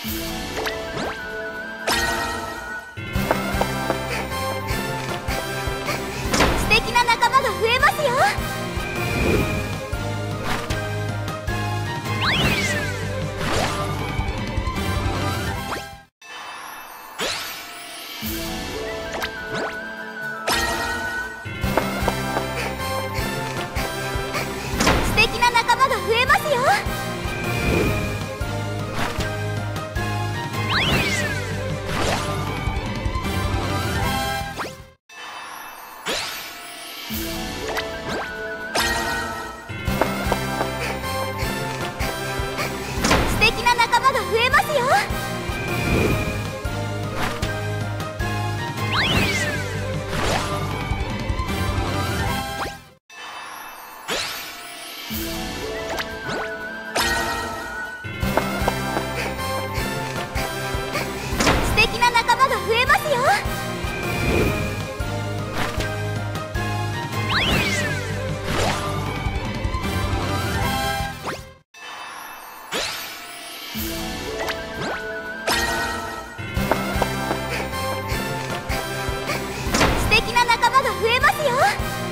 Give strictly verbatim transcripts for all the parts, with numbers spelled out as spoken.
素敵な仲間が増えますよ。素敵な仲間が増えますよ。素敵な仲間が増えますよ。素敵な仲間が増えますよ。素敵な仲間が増えますよ。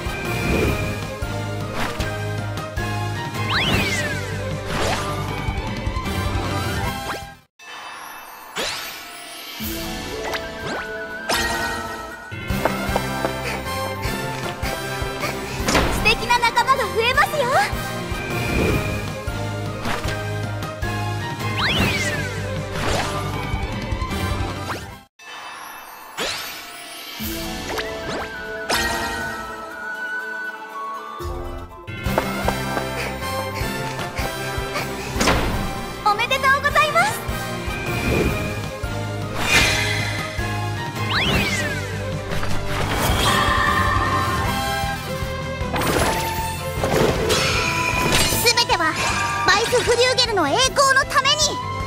素敵な仲間が増えますよ。おめでとうございます。すべてはバイスフリューゲルの栄光のために。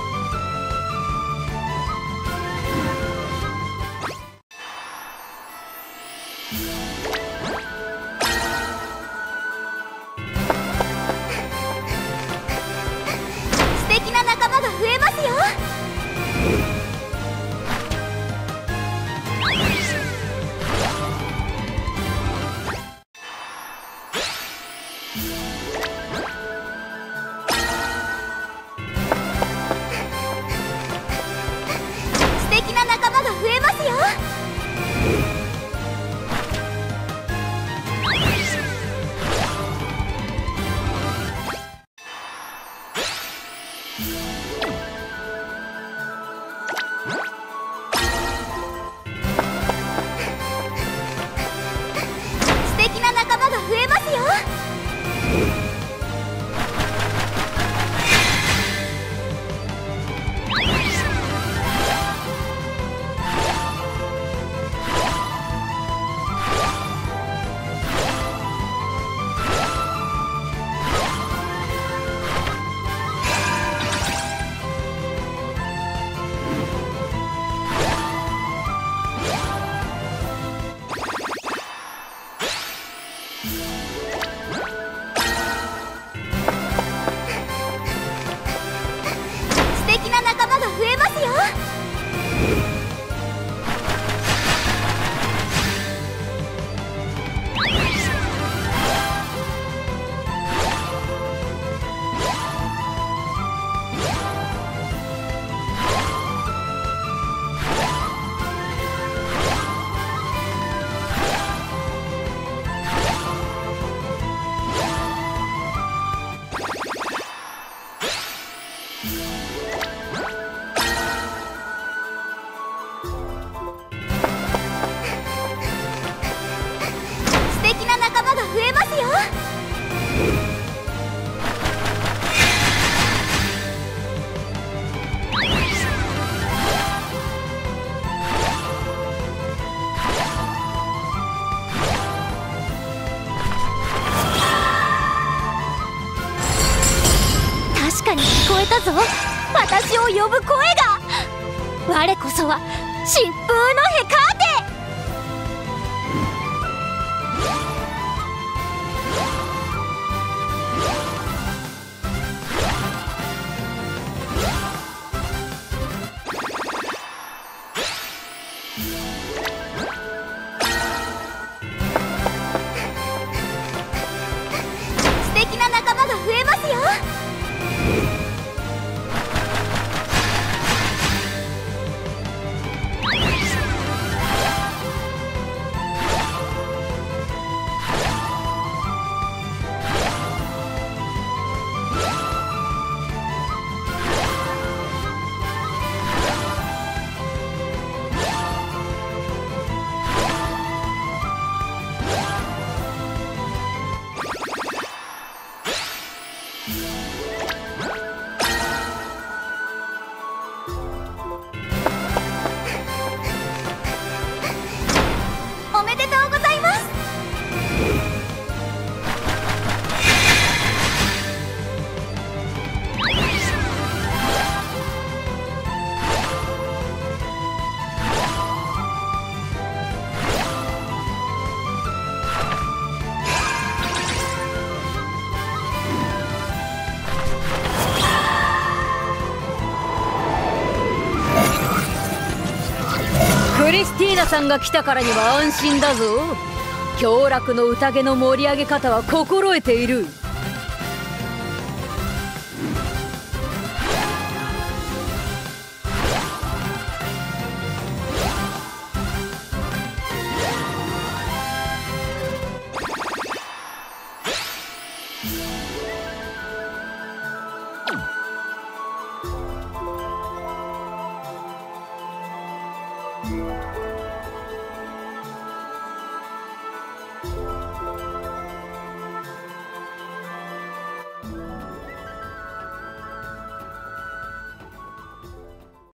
素敵な仲間が増えますよ。素敵な仲間が増えますよ。素敵な仲間が増えますよ。素敵な仲間が増えますよ。素敵な仲間が増えますよ。確かに聞こえたぞ、私を呼ぶ声が。我こそは疾風のヘカーテ。 リスティーナさんが来たからには安心だぞ。凶楽の宴の盛り上げ方は心得ている。